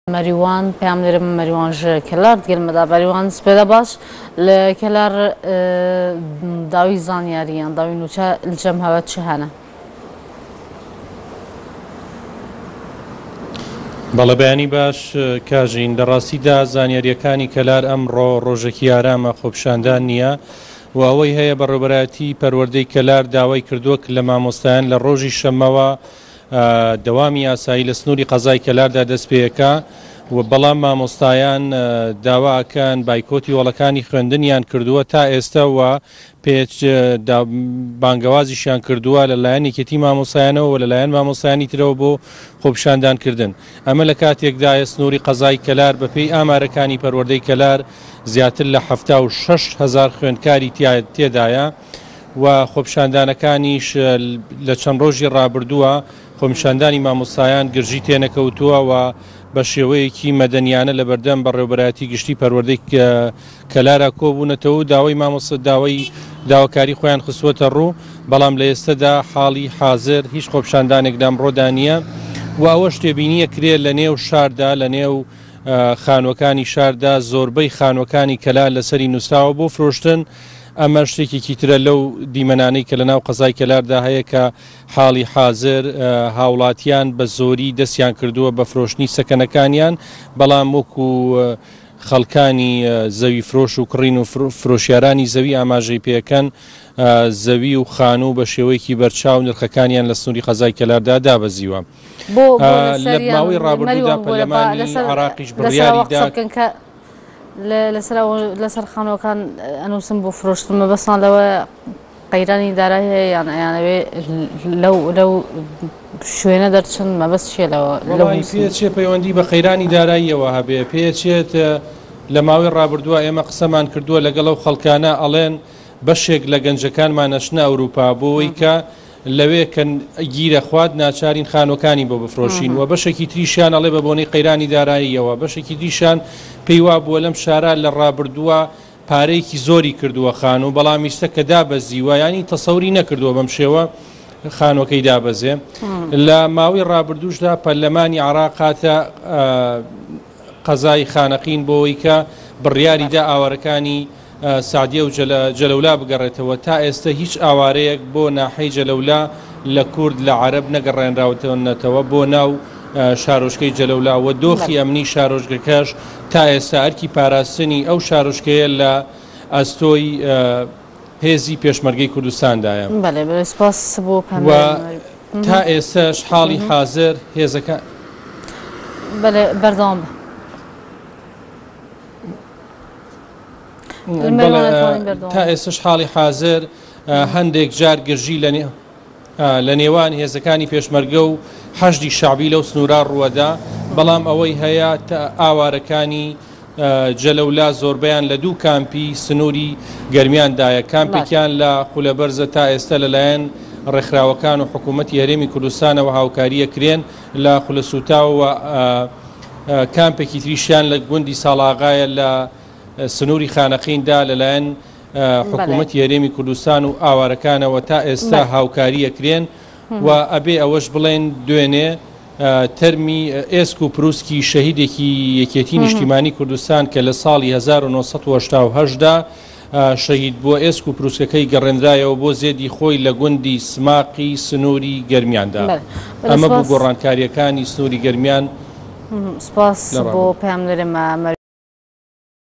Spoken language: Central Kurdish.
مریوان پیامدارم مریوان ج کلار دیگر مدا مریوان سپیدا باش لکلار داوی زانیاریان داوی نوچه الجم هوا چهانه بەڵێ بەیانی باش کاژین لە ڕاستیدا زانیاریەکانی کەلار ئەمڕۆ ڕۆژێکی ئارامە خۆپیشاندان نییە و ئەوەی هەیە بەڕێوەبەرایەتی پەروەردەی کەلار داوای کردووە لە مامۆستایان لە ڕۆژی شەمەوە دەوامی یاسایی لە سنووری قەزای کەلاردا دەست پێەکە و بەڵام مامۆستایان داواکەن بایکۆتی وەڵەکانی خوێندنیان کردووە تا ئێستا و پێچ بانگەوازیشیان کردووە لەلایەن یەکێتی مامۆستایانەوە و لەلایەن مامۆستایانی ترەوە بۆ خۆپیشاندانکردن. ئەمە لە کاتێکدایە سنووری قەزای کەلار بەپێی ئامارەکانی پەروەردەی کەلار زیاتر لە 76,000 خوێندکاری تێدایە و خۆپیشاندانەکانیش لە چەند ڕۆژی ڕابردووە خۆپیشاندانی مامۆستایان گرژی تێنەکەوتووە و بە شێوەیەکی مەدەنیانە لە بەردەم بەڕێوەبەرایەتی گشتی پەروەردەی کەلارە کۆبوونەتەوە داوای مامۆستا داوای داواکاری خۆیان خستووەتە ڕوو بەڵام لە ئێستادا حاڵی حاضر هیچ خۆپیشاندانێک ڕۆدا نییە و ئەوە شتێبینیە کرێ لە نێو شاردا لە نێو خانوەکانی شاردا زۆربەی خانوەکانی کەلار لەسەری نووسراوە بۆ فرۆشتن. ئەمە شتێکێکی ترە لەو دیمەنانەی کە لە ناو قەزای کەلاردا هەیە کە حاڵی حاضر هاوڵاتیان بە زۆری دەستیان کردووە بە فرۆشتنی سەکەنەکانیان بەڵام وەکو خەڵکانی زەوی فرۆش و کڕین و فرۆشیارانی زەوی ئاماژەی پێەکەن زەوی و خانوو بە شێوەیەکی بەرچاو نرخەکانیان لە سنووری قەزای کەلاردا دابەزیوە. لە ماوەی ڕابردوودا پەرلەمانی عێراقیش بڕیاریدا لەسەر خانەوەکان ئەنووسم بۆ فرۆشتمە بەسان لەوە قەیرانی دارایی هەیە یانەوێ لەو شوێنە دەرچن مەبەست چیە پێچێ پەیوەندی بە قەیرانی داراییەوە هەبێ پێچێت لە ماوەی ڕابردووە ئێمە قسەمان کردووە لەگەڵ ئەو خەڵکانە ئەڵێن بەشێک لە گەنجەکانمان نەچنە ئەوروپا بۆەوەی کە لەوێ کە گیرە خوارد ناچارین خانوەکانی بۆ بفرۆشین و بەشێکی تریشیان ئەڵێ بە بۆنەی قەیرانی داراییەوە بەشێکی دیشان پێی وا بووە لەم شارە لە ڕابردووە پارەیەکی زۆری کردووە خان و بەڵام ویستە کە دابەزیوە ینی تەسەوری نەکردووە بەم شێوە خانوەکەی دابەزێ. لە ماوەی ڕابردووشدا پەرلەمانی عێراق هاتە قەزای خانەقین بۆەوەی کە بڕیاریدا ئاوارەکانی سعدیە و جەلەولا بگەڕێتەوە تا ئێستا هیچ ئاوارەیەک بۆ ناحەی جەلەولا لە کورد لە عەرەب نەگەڕێنراوەتەوە بۆ ناو شارۆچکەی جەلەولا و دۆخی ئەمنی شارۆچکەکەش تا ئێستا ئەرکی پاراستنی ئەو شارۆچکەیە لە ئەستۆی هێزی پێشمەرگەی کوردستاندایە تا ئێستاش حاڵی حاضر هێزەکە بەردەوام تا ئێستش حاڵی حاضر هەندێک جار گرژی لە نێوان هێزەکانی پێشمەرگە و حەشدی شعبی لەو سنوورا ڕووەدا بەڵام ئەوەی هەیە ئاوارەکانی جەلەولا زۆربیان لە دوو کامپی سنووری گەرمیاندایە کامپێکیان لە خولەبەرزە تا ئێستا لەلایەن ڕێکخراوەکان و حکوومەتی هەرێمی کوردستانەوە هاوکاریە کرێن لە خولەسوتاوە کامپێکی تریشیان لە گوندی ساڵاغایە لە سنووری خانەقیندا لەلایەن حکوومەتی هەرێمی کوردستان و ئاوارەکانەوە تا ئێستا هاوکاریە کرێن و ئەبێ ئەوەش بڵێن دوێنێ تەرمی ئێسک و پرووسکی شەهیدێکی یەکێتی نیشتیمانی کوردستان کە لە ساڵی 1970دا شەهید بووە ئێسک و پرووسەکەی گەڕێنرایەوە بۆ زێدی خۆی لە گوندی سماقی سنووری گەرمیاندا. ئەمە بوو گۆڕانکاریەکانی سنووری گەرمیان. سپاس بۆ پێم